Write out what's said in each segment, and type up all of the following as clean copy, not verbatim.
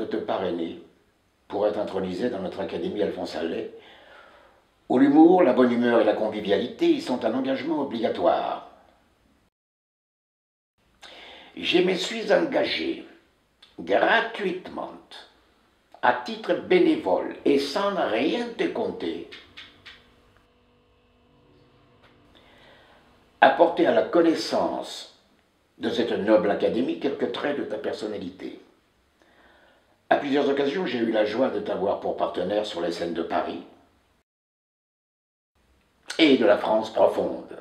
te parrainer pour être intronisé dans notre Académie Alphonse Allais, où l'humour, la bonne humeur et la convivialité sont un engagement obligatoire. Je me suis engagé gratuitement, à titre bénévole et sans rien te compter, à porter à la connaissance de cette noble académie quelques traits de ta personnalité. À plusieurs occasions, j'ai eu la joie de t'avoir pour partenaire sur les scènes de Paris et de la France profonde.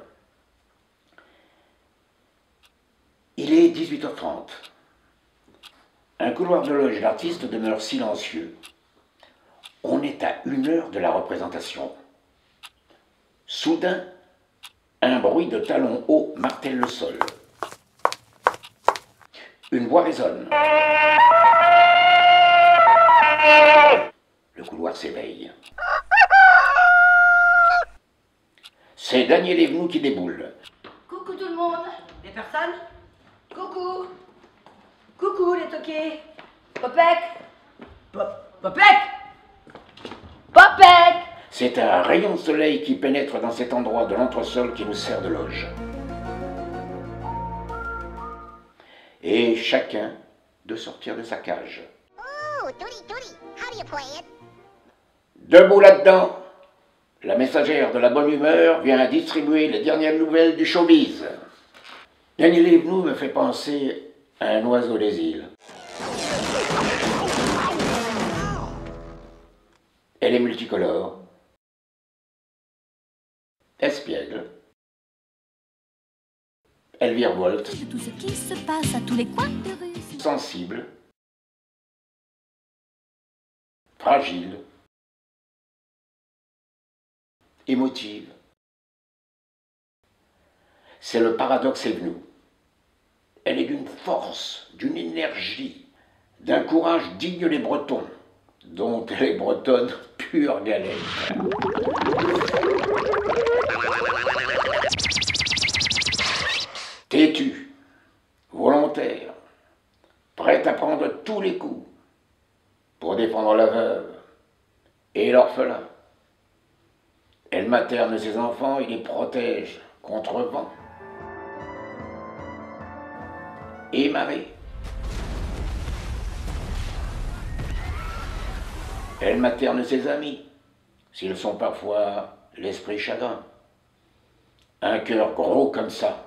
Il est 18h30. Un couloir de loge d'artistes demeure silencieux. On est à 1 heure de la représentation. Soudain, un bruit de talons hauts martèle le sol. Une voix résonne. Le couloir s'éveille. C'est Daniel Evenou qui déboule. Coucou tout le monde. Des personnes? Coucou. Coucou les toqués. Popek. Popek. Popek. C'est un rayon de soleil qui pénètre dans cet endroit de l'entresol qui nous sert de loge. Et chacun de sortir de sa cage. Oh, Doody, how do you play it? Debout là-dedans, la messagère de la bonne humeur vient distribuer les dernières nouvelles du showbiz. Daniel Evenou me fait penser à un oiseau des îles. Elle est multicolore, espiègle, elle virevolte, Tout ce qui se passe à tous les coins de rue. sensible, fragile, émotive. C'est le paradoxe Evenou. Elle est d'une force, d'une énergie, d'un courage digne des Bretons, dont elle est bretonne pure galette. Têtue, volontaire, prête à prendre tous les coups pour défendre la veuve et l'orphelin. Elle materne ses enfants et les protège contre vent et marée. Elle materne ses amis, s'ils sont parfois l'esprit chagrin. Un cœur gros comme ça.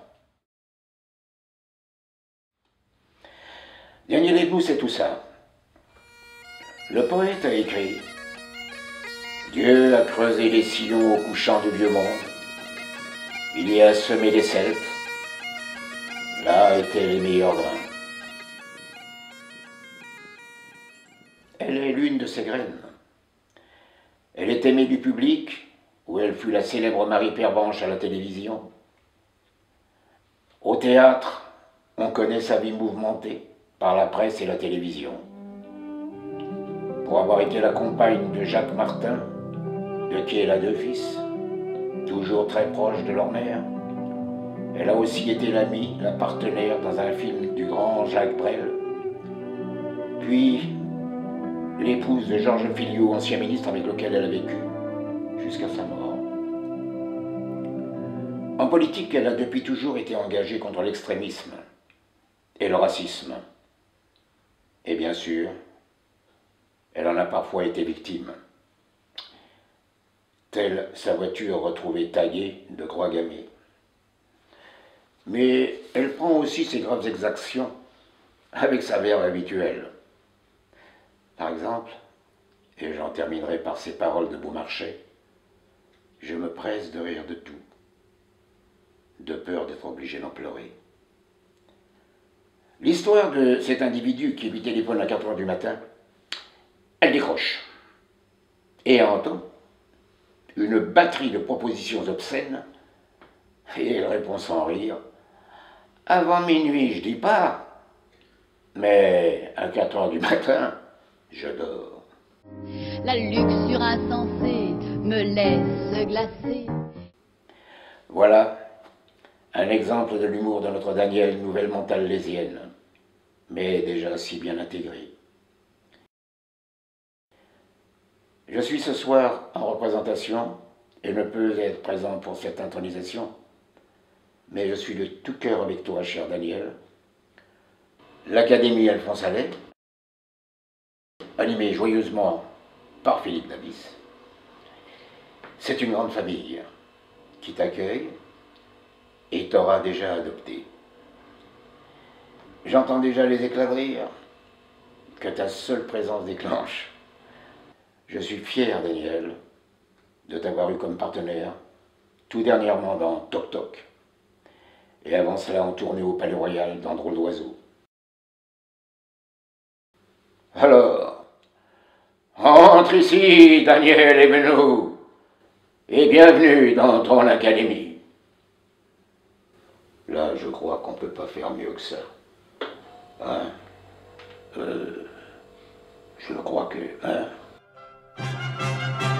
Daniel Evenou, c'est tout ça. Le poète a écrit « Dieu a creusé les sillons au couchant du vieux monde. Il y a semé des Celtes. Là étaient les meilleurs grains. » Elle est l'une de ces graines. Elle est aimée du public, où elle fut la célèbre Marie Pervenche à la télévision. Au théâtre, on connaît sa vie mouvementée par la presse et la télévision. Pour avoir été la compagne de Jacques Martin, de qui elle a 2 fils, toujours très proche de leur mère, elle a aussi été l'amie, la partenaire dans un film du grand Jacques Brel, puis l'épouse de Georges Filiot, ancien ministre avec lequel elle a vécu jusqu'à sa mort. En politique, elle a depuis toujours été engagée contre l'extrémisme et le racisme. Et bien sûr, elle en a parfois été victime. Telle sa voiture retrouvée taguée de croix gammées. Mais elle prend aussi ses graves exactions avec sa verve habituelle. Par exemple, et j'en terminerai par ces paroles de Beaumarchais, je me presse de rire de tout, de peur d'être obligé d'en pleurer. L'histoire de cet individu qui lui téléphone à 4 h du matin, elle décroche et entend une batterie de propositions obscènes et elle répond sans rire « Avant minuit, je dis pas, mais à 4 h du matin, je dors. » La luxure insensée me laisse glacée. Voilà un exemple de l'humour de notre Daniel, nouvellement alésienne, mais déjà si bien intégré. Je suis ce soir en représentation et ne peux être présent pour cette intronisation, mais je suis de tout cœur avec toi, cher Daniel. L'Académie Alphonse Allais, animée joyeusement par Philippe Davis, c'est une grande famille qui t'accueille et t'aura déjà adopté. J'entends déjà les éclats de rire que ta seule présence déclenche. Je suis fier, Daniel, de t'avoir eu comme partenaire, tout dernièrement dans Toc Toc, et avant cela en tournée au Palais Royal dans Drôle d'Oiseau. Alors, entre ici, Daniel Evenou, et bienvenue dans ton académie. Là, je crois qu'on peut pas faire mieux que ça. Hein? Je crois que... Hein?